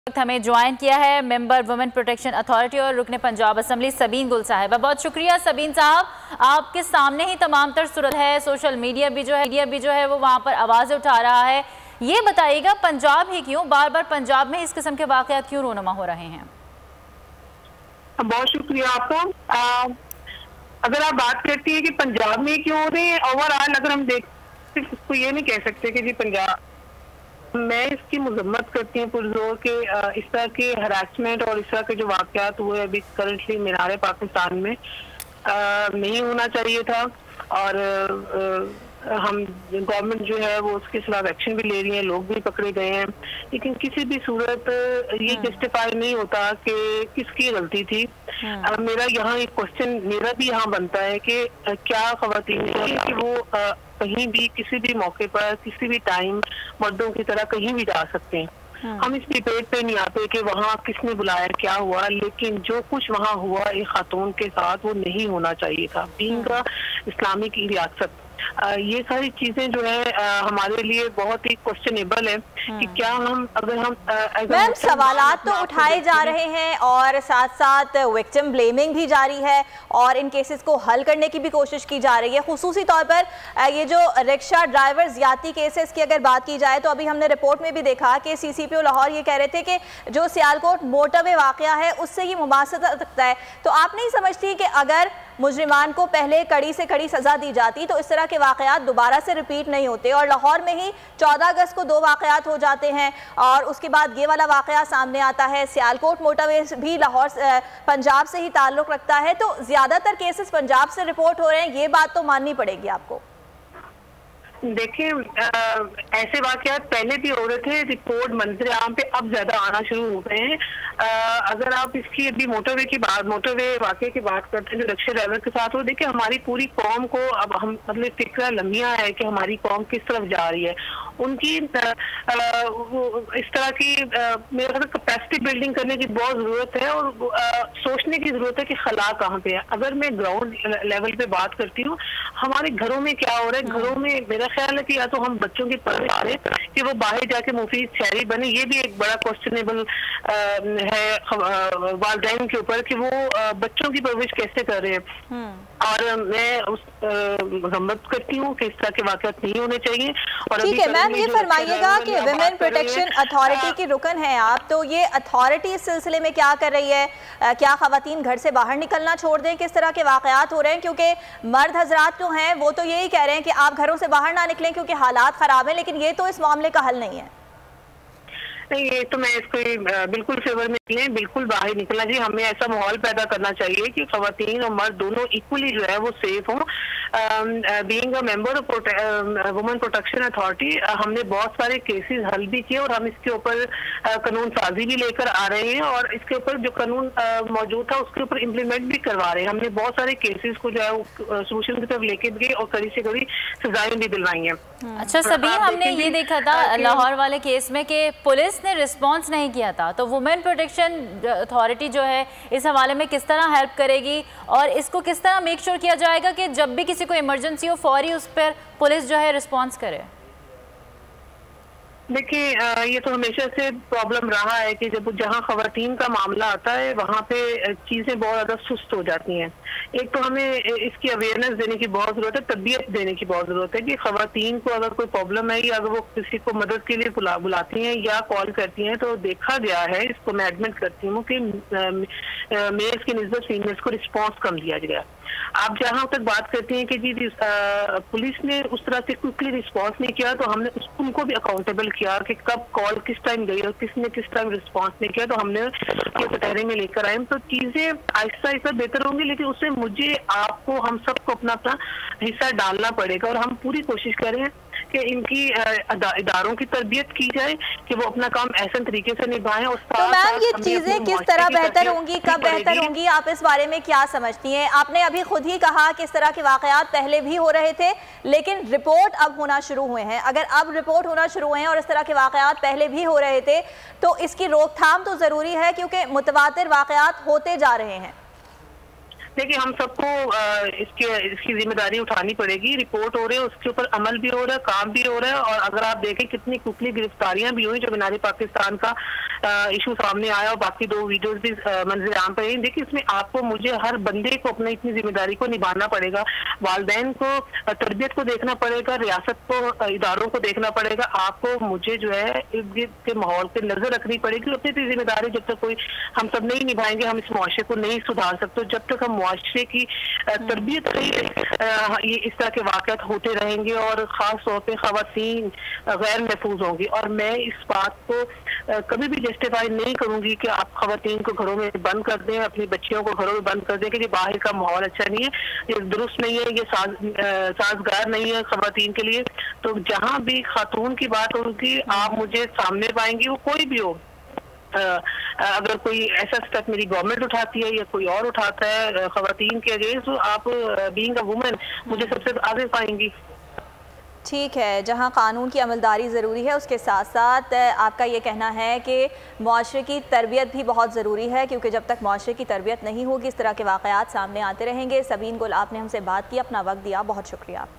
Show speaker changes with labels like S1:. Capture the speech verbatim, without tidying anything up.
S1: हमें ज्वाइन किया है मेंबर वुमेन प्रोटेक्शन अथॉरिटी और रुकने पंजाब असम्बली सबीन गुल साहिबा। बहुत शुक्रिया सबीन साहब, आपके सामने ही तमाम तर सूरत है, सोशल मीडिया भी जो है मीडिया भी जो है वो वहाँ पर आवाज़ें उठा रहा है। ये बताइएगा पंजाब ही क्यों बार बार पंजाब में इस किस्म के वाक़यात क्यों रोनुमा हो रहे हैं?
S2: बहुत शुक्रिया आपका। आ, अगर आप बात करती है कि पंजाब में क्यों हो रहे हैं, ओवरऑल अगर हम देख सिर्फ उसको ये नहीं कह सकते कि जी पंजाब, मैं इसकी मजम्मत करती हूँ पुरजोर के इस तरह के हरासमेंट और इस तरह के जो वाक़यात हुए अभी करंटली मीनार पाकिस्तान में आ, नहीं होना चाहिए था। और आ, हम गवर्नमेंट जो है वो उसके खिलाफ एक्शन भी ले रही है, लोग भी पकड़े गए हैं, लेकिन किसी भी सूरत ये जस्टिफाई नहीं होता कि किसकी गलती थी। अब मेरा यहाँ एक क्वेश्चन मेरा भी यहाँ बनता है कि क्या ख़वातीन कि वो आ, कहीं भी किसी भी मौके पर किसी भी टाइम मर्दों की तरह कहीं भी जा सकते हैं। हम इस डिबेट पे नहीं आते कि वहाँ किसने बुलाया क्या हुआ, लेकिन जो कुछ वहाँ हुआ एक खातून के साथ वो नहीं होना चाहिए था। बीइंग इस्लामिक रियासत, ये सारी चीजें जो है आ, हमारे लिए बहुत ही क्वेश्चनेबल है कि क्या हम अगर हम
S3: मैम सवालात तो उठाए जा रहे हैं और साथ साथ विक्टिम ब्लेमिंग भी जारी है और इन केसेस को हल करने की भी कोशिश की जा रही है। खुसूसी तौर पर ये जो रिक्शा ड्राइवर ज्यादती केसेस की अगर बात की जाए तो अभी हमने रिपोर्ट में भी देखा कि सी सी पी ओ लाहौर ये कह रहे थे कि जो सियालकोट मोटरवे वाकया है उससे ये मुमासत रखता है। तो आप नहीं समझती कि अगर मुजरिमान को पहले कड़ी से कड़ी सजा दी जाती तो इस तरह के वाकयात दोबारा से रिपीट नहीं होते? और लाहौर में ही चौदह अगस्त को दो वाकयात हो जाते हैं और उसके बाद ये वाला वाकया सामने आता है। सियालकोट मोटरवे भी लाहौर पंजाब से ही ताल्लुक रखता है, तो ज्यादातर केसेस पंजाब से रिपोर्ट हो रहे हैं, ये बात तो माननी पड़ेगी आपको।
S2: देखिए ऐसे वाकयात पहले भी हो रहे थे, रिपोर्ट मंजर आम पे अब ज्यादा आना शुरू हो गए हैं। आ, अगर आप इसकी अभी मोटरवे की बात मोटरवे वाकये की बात करते हैं जो रिक्शा ड्राइवर के साथ हो, देखिए हमारी पूरी कौम को अब हम मतलब फिक्र लम्हिया है कि हमारी कौम किस तरफ जा रही है। उनकी आ, आ, इस तरह की मेरे ख्याल कैपेसिटी बिल्डिंग करने की बहुत जरूरत है और आ, सोचने की जरूरत है कि खला कहाँ पे है। अगर मैं ग्राउंड लेवल पे बात करती हूँ, हमारे घरों में क्या हो रहा है, घरों में मेरा ख्याल है कि या तो हम बच्चों की परवरिश करें कि वो बाहर जाके मुफीद शहरी बने, ये भी एक बड़ा क्वेश्चनेबल है वालिदैन के ऊपर कि वो बच्चों की परवरिश कैसे कर रहे हैं। और मैं उस मजम्मत करती हूँ कि इस तरह के वाकयात नहीं होने चाहिए। और
S3: ठीक है मैम, ये फरमाइएगा कि विमेन प्रोटेक्शन अथॉरिटी की रुकन है आप, तो ये अथॉरिटी इस सिलसिले में क्या कर रही है? आ, क्या खवातीन घर से बाहर निकलना छोड़ दें? किस तरह के वाकयात हो रहे हैं? क्योंकि मर्द हजरात जो हैं वो तो यही कह रहे हैं कि आप घरों से बाहर ना निकलें क्योंकि हालात खराब हैं, लेकिन ये तो इस मामले का हल नहीं है।
S2: नहीं, ये तो मैं इसको बिल्कुल फेवर में नहीं, बिल्कुल बाहर निकलना चाहिए। हमें ऐसा माहौल पैदा करना चाहिए कि खवातीन और मर्द दोनों इक्वली जो है वो सेफ हों। Being a member of women protection authority हमने बहुत सारे केसेस हल भी किए और हम इसके ऊपर कानून साजी भी लेकर आ रहे हैं और इसके ऊपर जो कानून मौजूद था उसके ऊपर इम्प्लीमेंट भी करवा रहे हैं। हमने बहुत सारे केसेस को जो है सोल्यूशन की तरफ लेके गए और कड़ी से कड़ी सजाएं भी दिलवाई हैं।
S1: अच्छा सबीन, हमने ये देखा था लाहौर वाले केस में कि पुलिस ने रिस्पांस नहीं किया था, तो वुमेन प्रोटेक्शन अथॉरिटी जो है इस हवाले में किस तरह हेल्प करेगी और इसको किस तरह मेक श्योर किया जाएगा कि जब भी किसी को इमरजेंसी हो फौरी उस पर पुलिस जो है रिस्पांस करे?
S2: देखिए ये तो हमेशा से प्रॉब्लम रहा है कि जब जहाँ खवातीन का मामला आता है वहाँ पे चीज़ें बहुत ज़्यादा सुस्त हो जाती हैं। एक तो हमें इसकी अवेयरनेस देने की बहुत ज़रूरत है, तरबियत देने की बहुत ज़रूरत है कि खवातीन को अगर कोई प्रॉब्लम है या अगर वो किसी को मदद के लिए बुला बुलाती हैं या कॉल करती हैं तो देखा गया है, इसको मैं एडमिट करती हूँ कि मेल्स की निस्बत फीमेल्स को रिस्पॉन्स कम दिया गया। आप जहाँ तक बात करती हैं कि जी पुलिस ने उस तरह से क्विकली रिस्पॉन्स नहीं किया, तो हमने उनको भी अकाउंटेबल किया कि कब कॉल किस टाइम गई और किसने किस टाइम रिस्पॉन्स नहीं किया, तो हमने ये कटहरे में लेकर आए। तो चीजें आहिस्ता आहिस्ता बेहतर होंगी, लेकिन उससे मुझे आपको हम सबको अपना अपना हिस्सा डालना पड़ेगा और हम पूरी कोशिश करें कि इनकी इदारों की तरबियत की जाए कि वो अपना काम ऐसे तरीके से निभाएं। और
S3: तो मैम ये चीजें किस तरह बेहतर होंगी, कब बेहतर होंगी, आप इस बारे में क्या समझती हैं? आपने अभी खुद ही कहा कि इस तरह के वाकयात पहले भी हो रहे थे लेकिन रिपोर्ट अब होना शुरू हुए हैं। अगर अब रिपोर्ट होना शुरू हुए हैं और इस तरह के वाकयात पहले भी हो रहे थे तो इसकी रोकथाम तो जरूरी है क्योंकि मुतवातिर वाकयात होते जा रहे हैं।
S2: देखिए हम सबको इसके इसकी जिम्मेदारी उठानी पड़ेगी। रिपोर्ट हो रही है, उसके ऊपर अमल भी हो रहा है, काम भी हो रहा है। और अगर आप देखें कितनी कुकली गिरफ्तारियां भी हुई जो मीनार पाकिस्तान का इशू सामने आया और बाकी दो वीडियोस भी मंजर आम पर। देखिए इसमें आपको मुझे हर बंदे को अपनी इतनी जिम्मेदारी को निभाना पड़ेगा। वालिदैन को तरबियत को देखना पड़ेगा, रियासत को, इदारों को देखना पड़ेगा। आपको मुझे जो है इर्द गिर्द के माहौल पे नजर रखनी पड़ेगी। अपनी जिम्मेदारी जब तक कोई हम सब नहीं निभाएंगे हम इस मुआशरे को नहीं सुधार सकते। जब तक हम मुआशरे की तरबियत ये इस तरह के वाक़यात होते रहेंगे और ख़ास तौर पे ख़वातीन गैर महफूज होंगी। और मैं इस बात को कभी भी जस्टिफाई नहीं करूंगी कि आप ख़वातीन को घरों में बंद कर दें, अपनी बच्चियों को घरों में बंद कर दें कि बाहर का माहौल अच्छा नहीं है, ये दुरुस्त नहीं है, ये साज, साजगार नहीं है ख़वातीन के लिए। तो जहाँ भी खातून की बात होगी आप मुझे सामने पाएंगी, वो कोई भी हो। अगर कोई ऐसा स्टेप मेरी गवर्नमेंट उठाती है या कोई और उठाता है ख़वातीन के अगेंस्ट, तो आप बीइंग अ वुमेन मुझे सबसे आगे पाएंगी।
S3: ठीक है, जहां कानून की अमलदारी ज़रूरी है उसके साथ साथ आपका ये कहना है कि मुआशरे की तरबियत भी बहुत ज़रूरी है, क्योंकि जब तक मुआशरे की तरबियत नहीं होगी इस तरह के वाक़यात सामने आते रहेंगे। सबीन गुल, आपने हमसे बात की, अपना वक्त दिया, बहुत शुक्रिया आपका।